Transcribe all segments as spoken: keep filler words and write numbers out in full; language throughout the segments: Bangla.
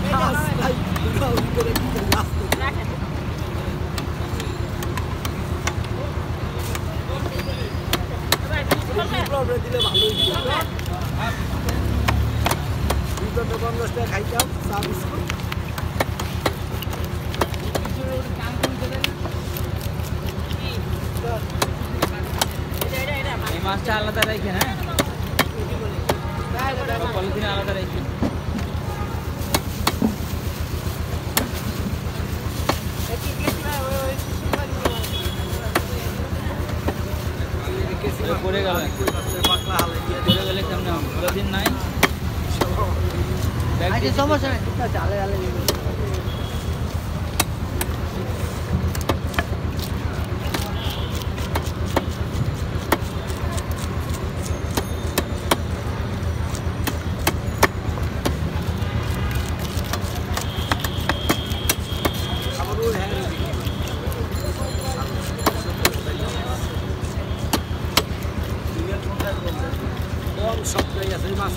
দিলে ভালোই দুটো পঞ্চাশ টাকা খাইতাম চা বিস্কুট এই মাছটা আলাদা রেখে হ্যাঁ পলিথিন আলাদা রেখে পড়ে গেল পড়ে গেলে কেমন পলিথিন নাই সমস্যা নেই চালে চালে সবটাই আছে মাছ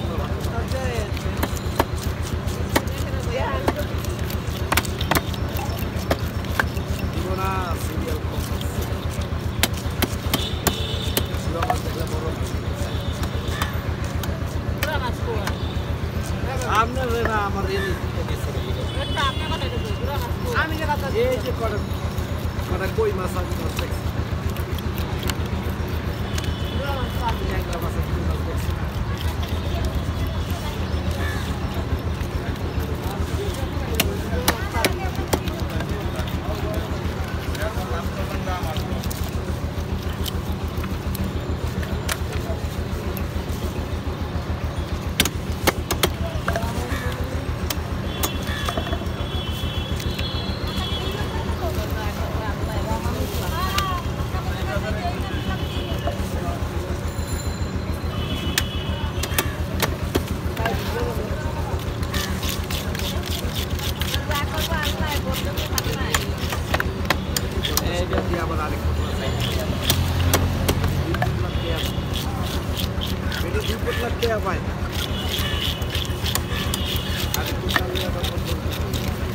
আপনার আমার এই যে কটা কটা কই মাছ আমি মাছ দেখছি মাছ দেখছি আবার আরেক দুই ফুট লাগতে পায়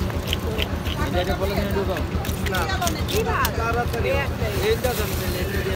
এটা পলিথিনে ঢুকাও না তাড়াতাড়ি